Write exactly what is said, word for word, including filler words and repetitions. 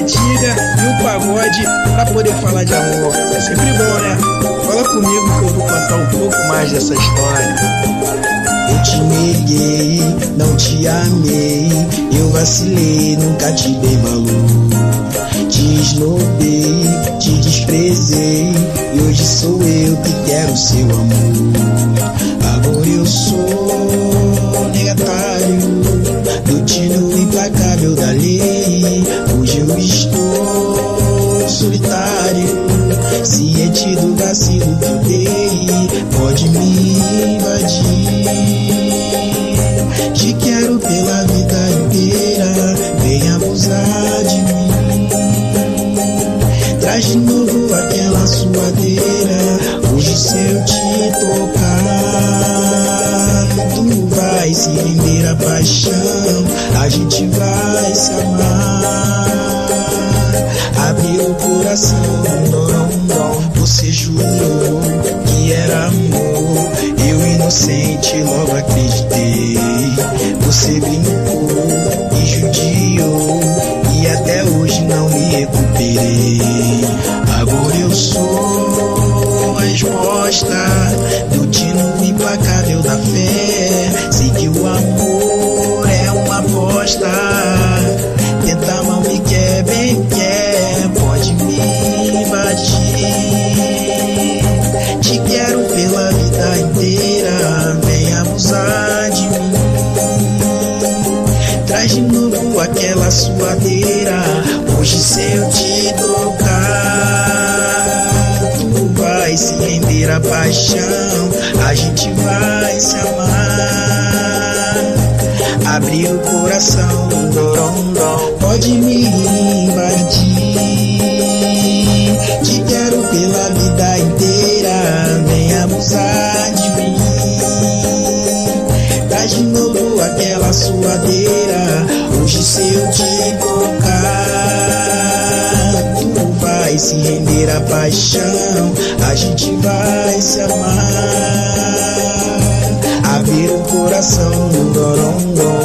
antiga e o pagode pra poder falar de amor. É sempre bom, né? Fala comigo que eu vou contar um pouco mais dessa história. Eu te neguei, não te amei, eu vacilei, nunca te dei valor. Te esnobei, te desprezei, e hoje sou eu que quero seu amor. Agora eu sou negatário, do tino implacável da lei. Hoje eu estou solitário, ciente do vacilo que eu dei. Pode me invadir, te quero pela vida inteira, vem abusar de mim. Traz de novo aquela suadeira, hoje se eu te tocar, tu vai se render à paixão, a gente vai se amar. Abre o coração, você jurou que era amor, eu inocente logo acreditei. Você brincou e judiou, e até hoje não me recuperei. Agora eu sou a resposta do tino implacável da fé. Sei que o amor é uma aposta, tenta mal me quer, bem quer, pode me invadir. Te quero pela vida inteira, vem abusar de mim. Traz de novo aquela suadeira, hoje se eu te tocar, tu vai se render à paixão, a gente vai se amar. Abre o coração, pode me invadir. Te quero pela vida inteira, vem abusar de mim. Traz de novo aquela suadeira, hoje se eu te tocar, tu vai se render à paixão, a gente vai se amar. Abrir o coração, dorongão.